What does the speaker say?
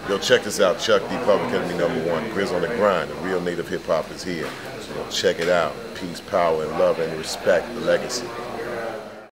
Yo, check this out. Chuck D, Public Enemy #1. Grizz on the grind. The real native hip hop is here. So check it out. Peace, power, and love, and respect the legacy.